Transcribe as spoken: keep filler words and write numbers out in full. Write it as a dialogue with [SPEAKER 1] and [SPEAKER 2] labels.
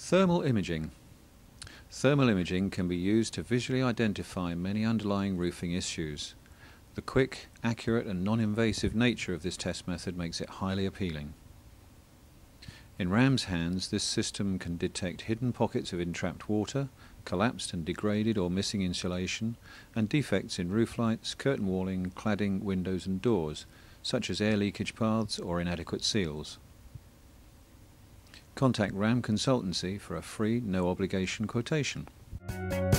[SPEAKER 1] Thermal imaging. Thermal imaging can be used to visually identify many underlying roofing issues. The quick, accurate and non-invasive nature of this test method makes it highly appealing. In RAM's hands, this system can detect hidden pockets of entrapped water, collapsed and degraded or missing insulation, and defects in roof lights, curtain walling, cladding, windows and doors, such as air leakage paths or inadequate seals. Contact RAM Consultancy for a free, no obligation quotation.